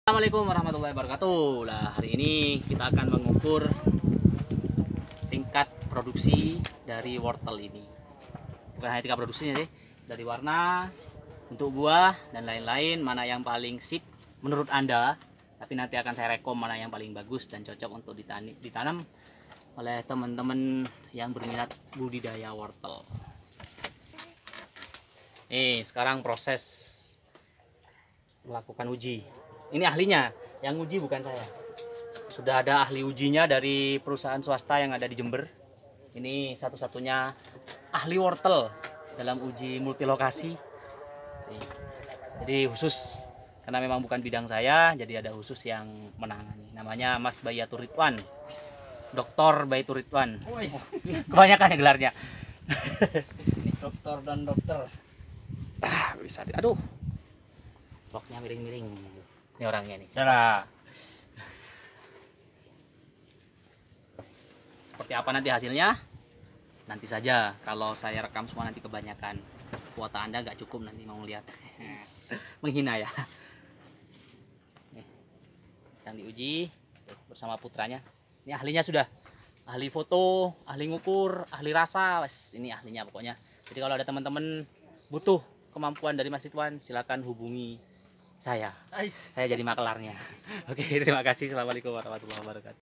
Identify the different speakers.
Speaker 1: Assalamualaikum warahmatullahi wabarakatuh. Nah, hari ini kita akan mengukur tingkat produksi dari wortel ini. Bukan hanya tingkat produksinya sih, dari warna, bentuk buah dan lain-lain, mana yang paling sip menurut Anda. Tapi nanti akan saya rekom mana yang paling bagus dan cocok untuk ditanam oleh teman-teman yang berminat budidaya wortel. Nih, sekarang proses melakukan uji. Ini ahlinya, yang uji bukan saya. Sudah ada ahli ujinya dari perusahaan swasta yang ada di Jember. Ini satu-satunya ahli wortel dalam uji multilokasi. Jadi khusus, karena memang bukan bidang saya, jadi ada khusus yang menangani. Namanya Mas Bayatur Ridwan, Doktor Bayatur Ridwan. Kebanyakan ya gelarnya.
Speaker 2: Dokter dan dokter.
Speaker 1: Bisa. Aduh, vlognya miring-miring. Ini orangnya nih.
Speaker 2: Cara.
Speaker 1: Seperti apa nanti hasilnya? Nanti saja. Kalau saya rekam semua nanti kebanyakan. Kuota Anda nggak cukup nanti mau lihat. Menghina ya. Yang diuji bersama putranya. Ini ahlinya sudah. Ahli foto, ahli ngukur, ahli rasa. Ini ahlinya pokoknya. Jadi kalau ada teman-teman butuh kemampuan dari Mas Ridwan, silakan hubungi saya. Saya jadi makelarnya. Oke, terima kasih. Assalamualaikum warahmatullahi wabarakatuh.